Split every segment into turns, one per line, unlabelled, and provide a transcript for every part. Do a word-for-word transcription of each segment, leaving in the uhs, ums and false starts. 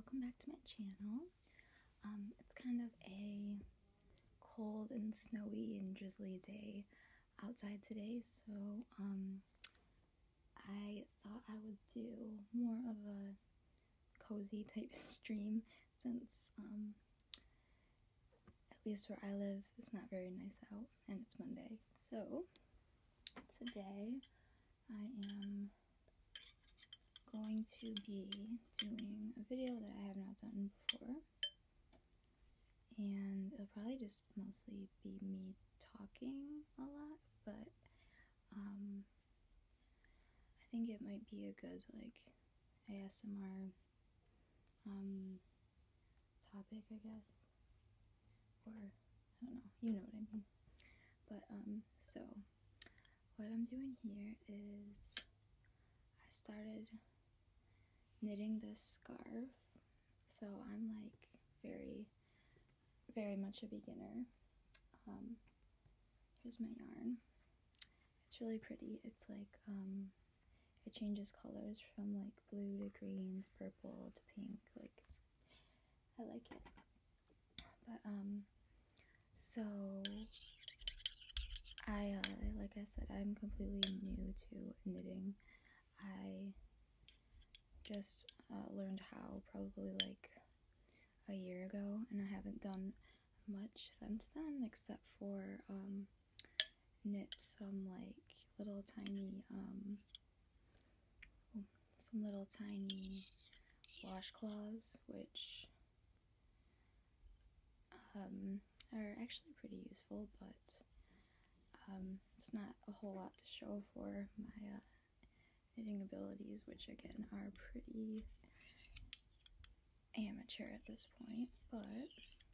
welcome back to my channel. Um, it's kind of a cold and snowy and drizzly day outside today, so um, I thought I would do more of a cozy type stream since um, at least where I live it's not very nice out and it's Monday. So today I am going to be doing a video that I have not done before, and it'll probably just mostly be me talking a lot, but um, I think it might be a good like A S M R um, topic, I guess, or I don't know, you know what I mean. But um, so what I'm doing here is I started knitting this scarf, so I'm like very very much a beginner. Um, here's my yarn. It's really pretty. It's like um, it changes colors from like blue to green to purple to pink. Like it's, I like it. But um, so I uh, like I said, I'm completely new to knitting. I just uh, learned how probably like a year ago, and I haven't done much since then except for um, knit some like little tiny um, some little tiny washcloths, which um, are actually pretty useful, but um, it's not a whole lot to show for my uh, knitting abilities, which again are pretty amateur at this point. But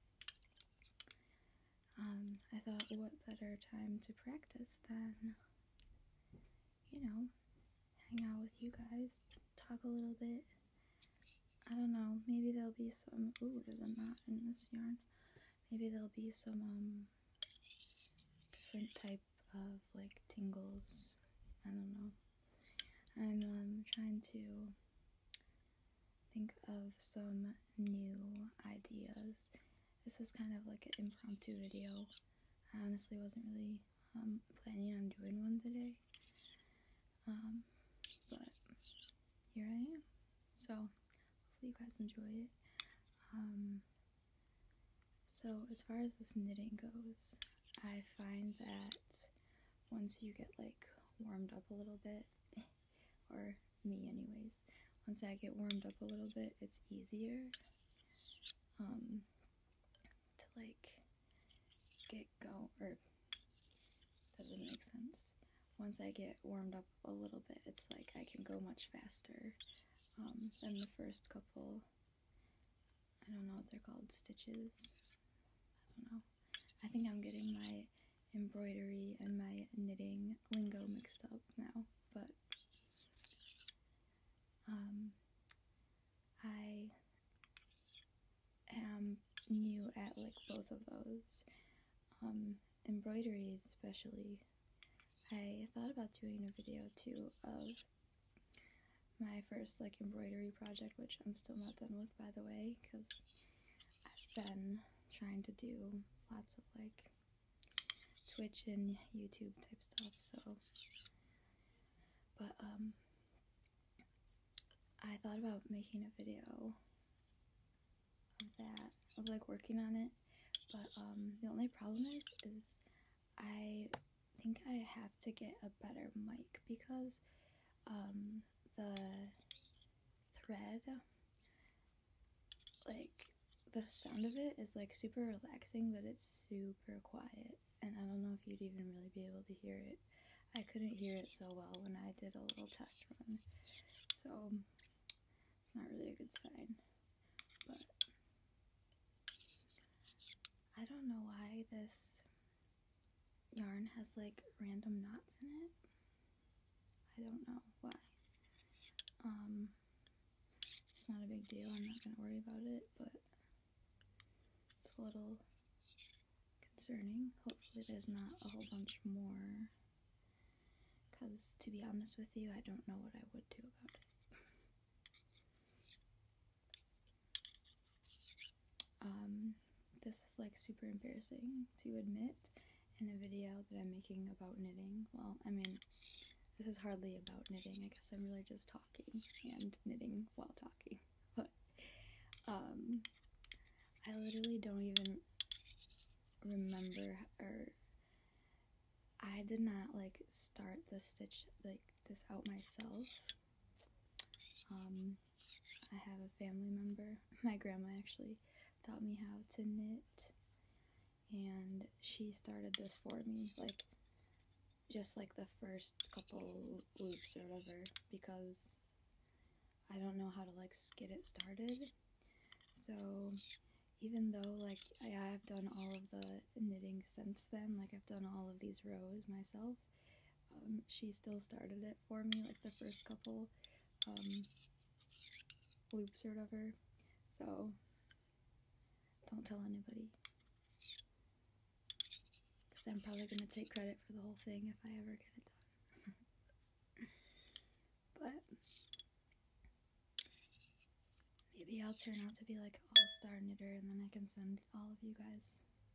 um, I thought, what better time to practice than, you know, hang out with you guys, talk a little bit. I don't know, maybe there'll be some, ooh, there's a knot in this yarn. Maybe there'll be some um, different type of like tingles. I don't know. I'm um, trying to think of some new ideas. This is kind of like an impromptu video. I honestly wasn't really um, planning on doing one today. Um, but here I am. So hopefully you guys enjoy it. Um, so as far as this knitting goes, I find that once you get like warmed up a little bit, or me anyways, once I get warmed up a little bit, it's easier um, to like get go, or that doesn't make sense. Once I get warmed up a little bit, it's like I can go much faster um, than the first couple, I don't know what they're called, stitches, I don't know. I think I'm getting my embroidery and my knitting lingo mixed up now, but um, I am new at like both of those. Um, embroidery especially. I thought about doing a video too of my first like embroidery project, which I'm still not done with, by the way, because I've been trying to do lots of like Twitch and YouTube type stuff, so but um I thought about making a video of that, of like working on it, but um the only problem is is I think I have to get a better mic because um the thread, like the sound of it is like super relaxing, but it's super quiet, and I don't know if you'd even really be able to hear it. I couldn't hear it so well when I did a little test run, so it's not really a good sign. But I don't know why this yarn has like random knots in it. I don't know why. Um, it's not a big deal, I'm not gonna worry about it, but it's a little concerning. Hopefully there's not a whole bunch more, because to be honest with you, I don't know what I would do about it. this is like super embarrassing to admit in a video that I'm making about knitting. Well, I mean, this is hardly about knitting. I guess I'm really just talking and knitting while talking. But um, I literally don't even remember, or I did not like start the stitch like this out myself. Um, I have a family member, my grandma actually taught me how to knit, and she started this for me, like just like the first couple loops or whatever, because I don't know how to like get it started. So even though like I have done all of the knitting since then, like I've done all of these rows myself, um, she still started it for me, like the first couple um, loops or whatever. So don't tell anybody, because I'm probably going to take credit for the whole thing if I ever get it done. But maybe I'll turn out to be like an all-star knitter, and then I can send all of you guys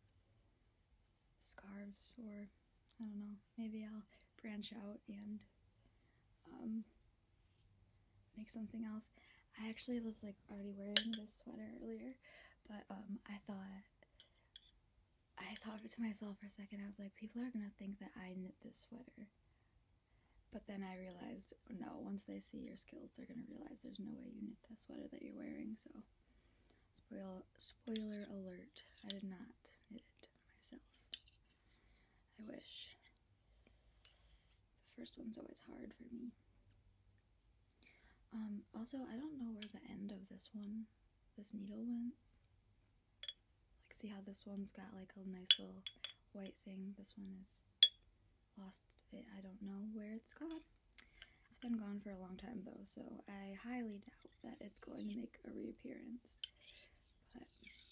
scarves, or I don't know, maybe I'll branch out and um, make something else. I actually was like already wearing this sweater earlier, but um, I thought I thought to myself for a second, I was like, people are gonna think that I knit this sweater. But then I realized, no, once they see your skills, they're gonna realize there's no way you knit that sweater that you're wearing. So, spoil spoiler alert, I did not knit it myself. I wish. The first one's always hard for me. Um, also, I don't know where the end of this one, this needle went. Like, see how this one's got like a nice little white thing? This one is lost it. I don't know where it's gone. It's been gone for a long time though, so I highly doubt that it's going to make a reappearance. But,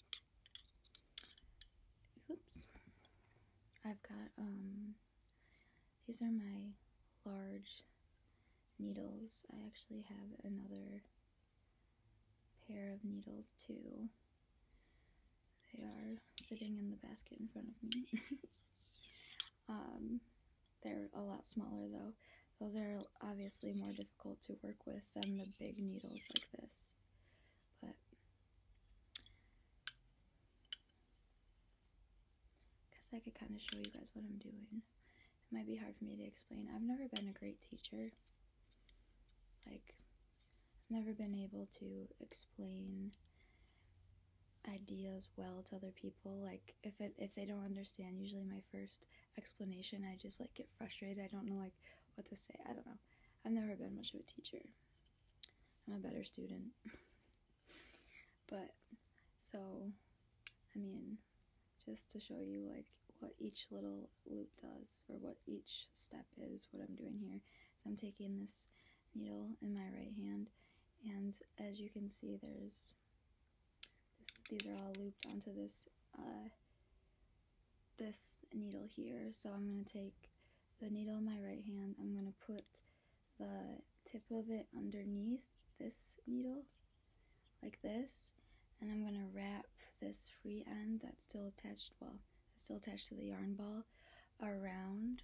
oops. I've got, um, these are my large needles. I actually have another pair of needles too. They are sitting in the basket in front of me. um, they're a lot smaller though. Those are obviously more difficult to work with than the big needles like this. But I guess I could kind of show you guys what I'm doing. It might be hard for me to explain. I've never been a great teacher. Like, I've never been able to explain ideas well to other people. Like, if it if they don't understand, usually my first explanation, I just like get frustrated. I don't know like what to say. I don't know. I've never been much of a teacher. I'm a better student. But so, I mean, just to show you like what each little loop does, or what each step is, what I'm doing here. So I'm taking this needle in my right hand, and as you can see, there's this, these are all looped onto this uh, this needle here. So I'm going to take the needle in my right hand, I'm going to put the tip of it underneath this needle like this, and I'm going to wrap this free end that's still attached, well, it's still attached to the yarn ball, around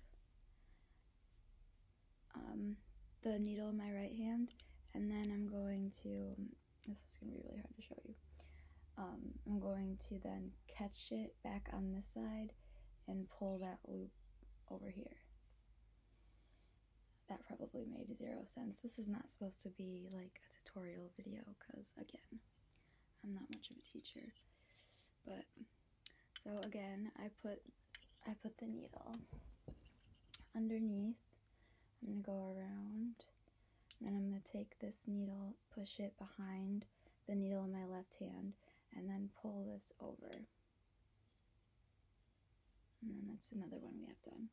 um, the needle in my right hand, and then I'm going to, this is going to be really hard to show you, um, I'm going to then catch it back on this side and pull that loop over here. That probably made zero sense. This is not supposed to be like a tutorial video because, again, I'm not much of a teacher. But, so again, I put, I put the needle underneath. I'm going to go around, then I'm going to take this needle, push it behind the needle in my left hand, and then pull this over. And then that's another one we have done.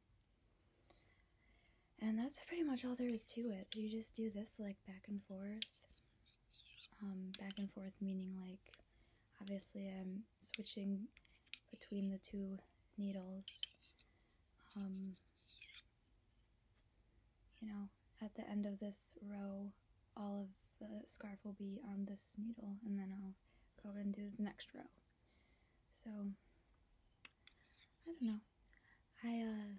And that's pretty much all there is to it. You just do this like back and forth. Um, back and forth meaning like, obviously I'm switching between the two needles. Um, you know, at the end of this row, all of the scarf will be on this needle, and then I'll go and do the next row. So So, I don't know. I, uh,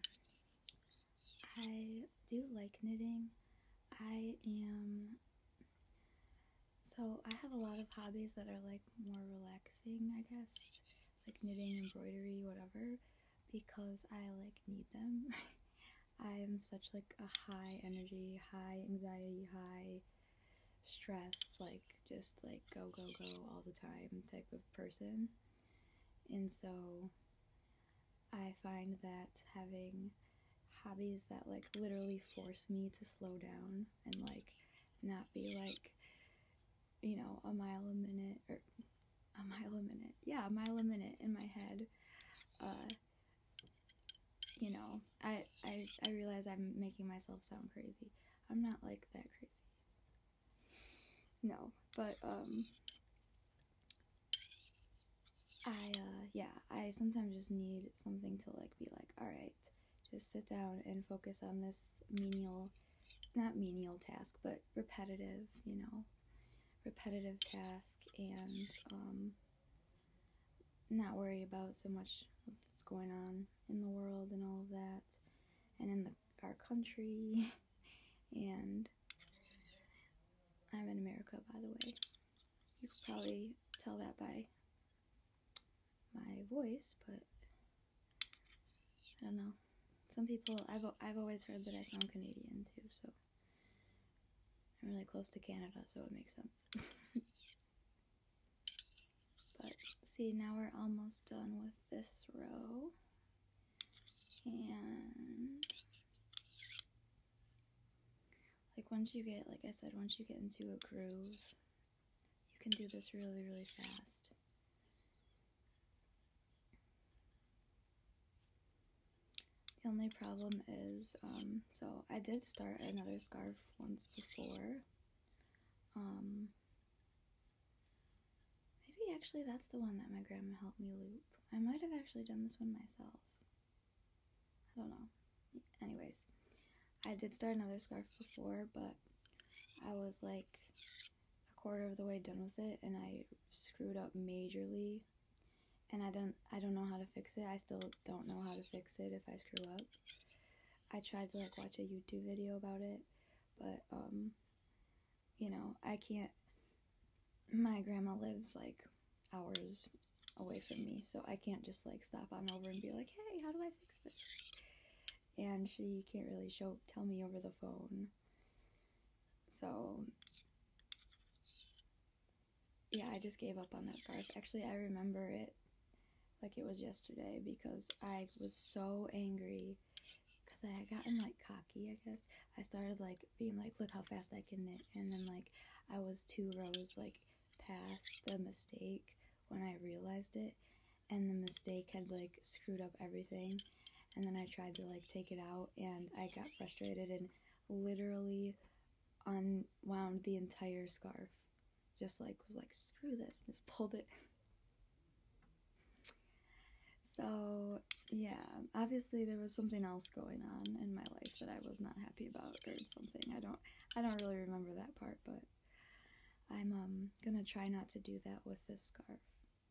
I do like knitting. I am, so I have a lot of hobbies that are like more relaxing, I guess, like knitting, embroidery, whatever, because I like need them. I am such like a high energy, high anxiety, high stress, like just like go, go, go all the time type of person. And so I find that having hobbies that like literally force me to slow down and like not be like, you know, a mile a minute or a mile a minute, yeah, a mile a minute in my head. Uh, you know, I, I, I realize I'm making myself sound crazy. I'm not like that crazy. No, but, um, I, uh, yeah, I sometimes just need something to, like, be like, alright, just sit down and focus on this menial, not menial task, but repetitive, you know, repetitive task, and, um, not worry about so much what's going on in the world and all of that, and in the, our country, and I'm in America, by the way. You could probably tell that by my voice, but I don't know. Some people, I've, I've always heard that I sound Canadian too, so I'm really close to Canada, so it makes sense. But see, now we're almost done with this row, and like once you get, like I said, once you get into a groove, you can do this really, really fast. The only problem is, um, so I did start another scarf once before. Um, maybe actually that's the one that my grandma helped me loop. I might have actually done this one myself. I don't know. Anyways, I did start another scarf before, but I was like a quarter of the way done with it, and I screwed up majorly. And I don't, I don't know how to fix it. I still don't know how to fix it if I screw up. I tried to like watch a YouTube video about it, but um, you know, I can't. My grandma lives like hours away from me, so I can't just like stop on over and be like, hey, how do I fix this? And she can't really show tell me over the phone. So yeah, I just gave up on that scarf. Actually, I remember it like it was yesterday because I was so angry because I had gotten like cocky, I guess. I started like being like, look how fast I can knit, and then like I was two rows like past the mistake when I realized it, and the mistake had like screwed up everything, and then I tried to like take it out, and I got frustrated and literally unwound the entire scarf. Just like was like, screw this, just pulled it. So yeah, obviously there was something else going on in my life that I was not happy about, or something. I don't I don't really remember that part, but I'm um gonna try not to do that with this scarf.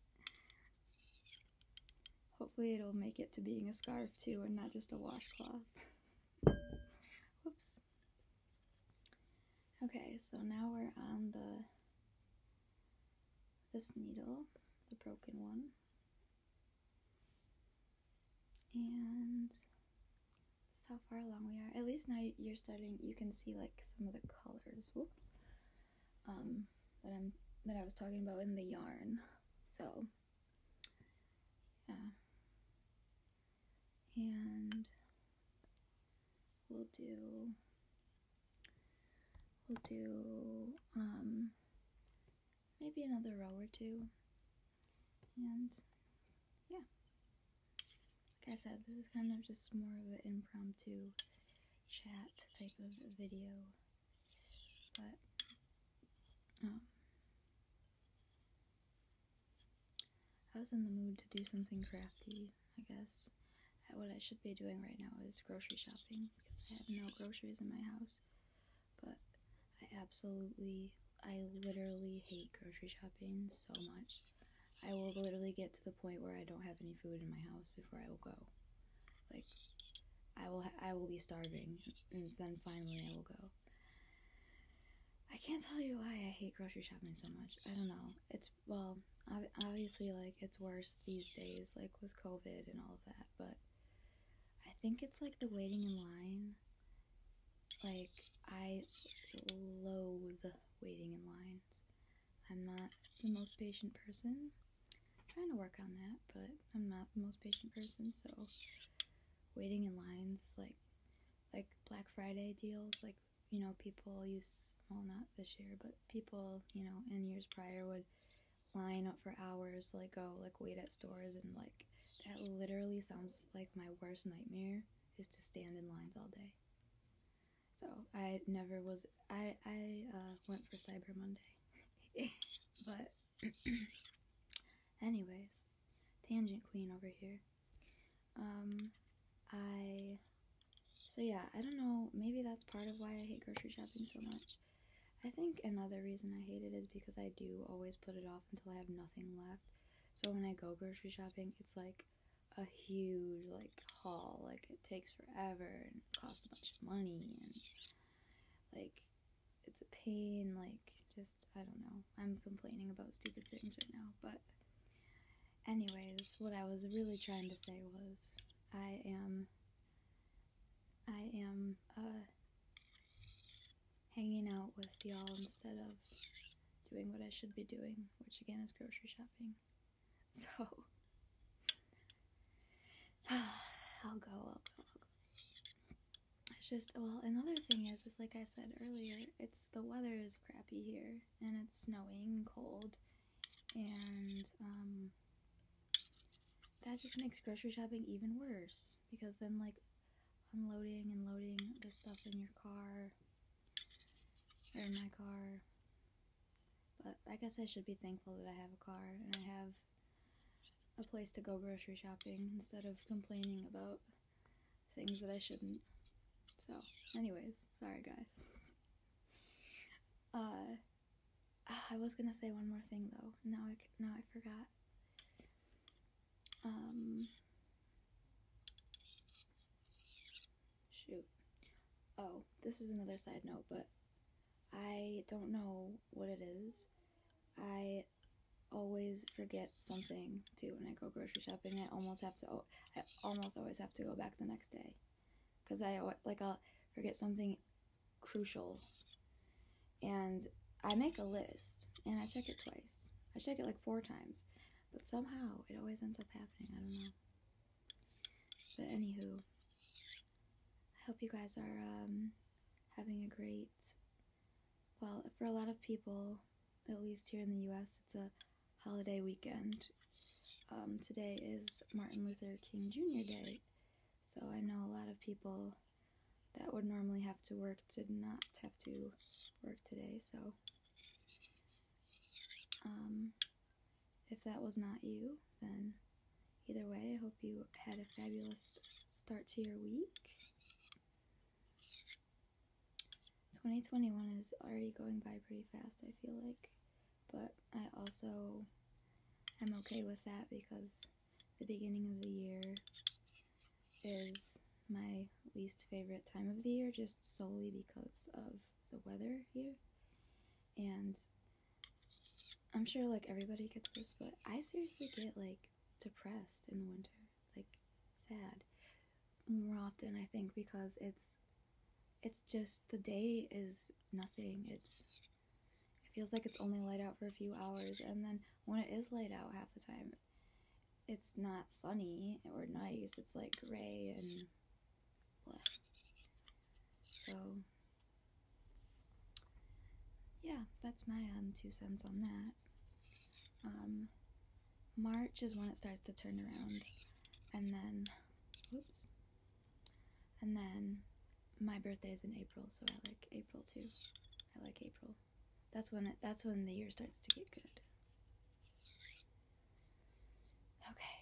Hopefully it'll make it to being a scarf too and not just a washcloth. Whoops. Okay, so now we're on the this needle, the broken one. And this is how far along we are. At least now you're starting, you can see like some of the colors, whoops, um, that I'm, that I was talking about in the yarn. So, yeah. And we'll do, we'll do, um, maybe another row or two. And, yeah. Like I said, this is kind of just more of an impromptu chat type of video, but um, I was in the mood to do something crafty, I guess. What I should be doing right now is grocery shopping, because I have no groceries in my house, but I absolutely, I literally hate grocery shopping so much. I will literally get to the point where I don't have any food in my house before I will go. Like, I will ha- I will be starving, and then finally I will go. I can't tell you why I hate grocery shopping so much. I don't know. It's, well, ob- obviously, like, it's worse these days, like, with COVID and all of that, but I think it's, like, the waiting in line. Like, I loathe waiting in lines. I'm not the most patient person. I'm trying to work on that, but I'm not the most patient person, so waiting in lines, like, like Black Friday deals, like, you know, people used, well, not this year, but people, you know, in years prior would line up for hours to, like, go, like, wait at stores, and, like, that literally sounds like my worst nightmare, is to stand in lines all day. So, I never was, I, I, uh, went for Cyber Monday, but, anyways, tangent queen over here. Um, I, so yeah, I don't know, maybe that's part of why I hate grocery shopping so much. I think another reason I hate it is because I do always put it off until I have nothing left. So when I go grocery shopping, it's like a huge, like, haul. Like, it takes forever and costs a bunch of money, and, like, it's a pain. Like, just, I don't know. I'm complaining about stupid things right now, but anyways, what I was really trying to say was I am, I am, uh, hanging out with y'all instead of doing what I should be doing, which again is grocery shopping. So, I'll go, I'll go, I'll go. It's just, well, another thing is, is like I said earlier, it's, the weather is crappy here, and it's snowing and cold, and, um, that just makes grocery shopping even worse, because then, like, unloading and loading the stuff in your car, or in my car, but I guess I should be thankful that I have a car, and I have a place to go grocery shopping instead of complaining about things that I shouldn't. So, anyways, sorry guys. Uh, I was gonna say one more thing though. Now I now I forgot. Um, shoot. Oh, this is another side note, but I don't know what it is. I always forget something too when I go grocery shopping. I almost have to. I almost always have to go back the next day, because I like I'll forget something crucial, and I make a list and I check it twice. I check it like four times, but somehow it always ends up happening. I don't know. But anywho, I hope you guys are um, having a great. Well, for a lot of people, at least here in the U S, it's a holiday weekend. Um, today is Martin Luther King Junior Day, so I know a lot of people that would normally have to work did not have to work today, so um, if that was not you, then either way, I hope you had a fabulous start to your week. twenty twenty-one is already going by pretty fast, I feel like, but I also am okay with that because the beginning of the year is my least favorite time of the year, just solely because of the weather here. And I'm sure like everybody gets this, but I seriously get like depressed in the winter, like sad more often, I think, because it's it's just, the day is nothing. It's it feels like it's only light out for a few hours, and then when it is light out half the time, it's not sunny or nice. It's like gray and blah. So yeah, that's my um two cents on that. Um, March is when it starts to turn around, and then, whoops, and then my birthday is in April, so I like April too. I like April. That's when it. That's when the year starts to get good. Okay.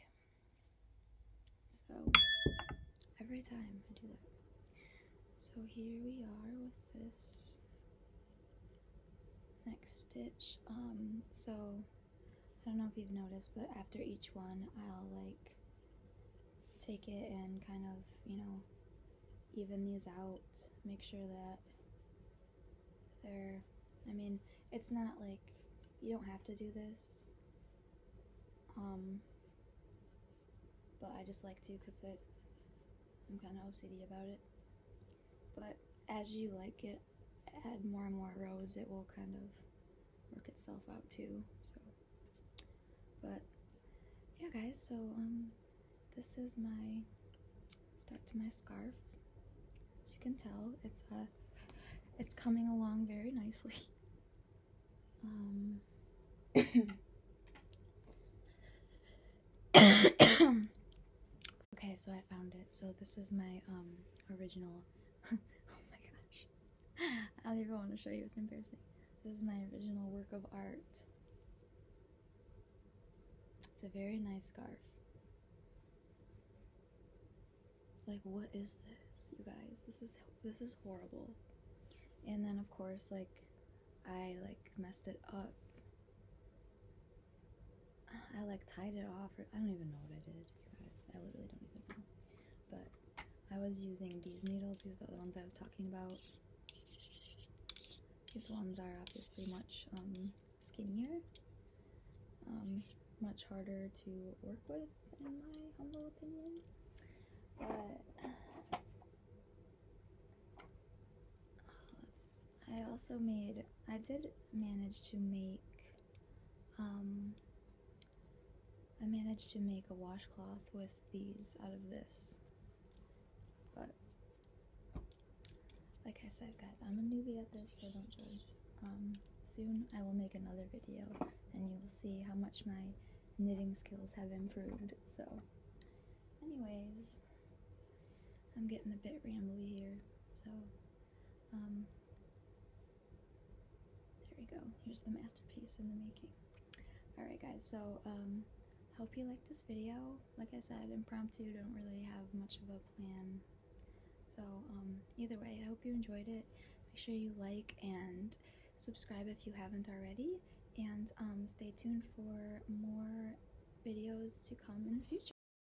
So every time I do that. So here we are with this next stitch. Um. So I don't know if you've noticed, but after each one, I'll like take it and kind of, you know, even these out, make sure that they're, I mean, it's not like, you don't have to do this, um, but I just like to because it, I'm kind of O C D about it, but as you like it, add more and more rows, it will kind of work itself out too, so, but, yeah guys, so, um, this is my start to my scarf. As you can tell, it's, uh, it's coming along very nicely. Um, okay, so I found it. So this is my um original. Oh my gosh, I don't even want to show you. It's embarrassing. This is my original work of art. It's a very nice scarf. Like, what is this, you guys? This is this is horrible. And then of course, like, I like messed it up. I like tied it off, or I don't even know what I did, you guys. I literally don't even know. But I was using these needles. These are the ones I was talking about. These ones are obviously much um, skinnier, um, much harder to work with, in my humble opinion. But I also made, I did manage to make, um, I managed to make a washcloth with these out of this. But like I said, guys, I'm a newbie at this, so don't judge. Um, soon I will make another video and you will see how much my knitting skills have improved. So anyways, I'm getting a bit rambly here, so um, there we go. Here's the masterpiece in the making. Alright guys, so um, hope you liked this video. Like I said, impromptu, don't really have much of a plan. So um, either way, I hope you enjoyed it. Make sure you like and subscribe if you haven't already, and um, stay tuned for more videos to come in the future.